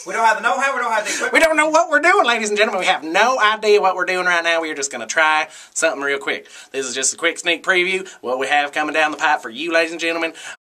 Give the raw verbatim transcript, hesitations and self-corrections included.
We don't have the know-how, we don't have the equipment. We don't know what we're doing, ladies and gentlemen. We have no idea what we're doing right now. We are just going to try something real quick. This is just a quick sneak preview. What we have coming down the pipe for you, ladies and gentlemen.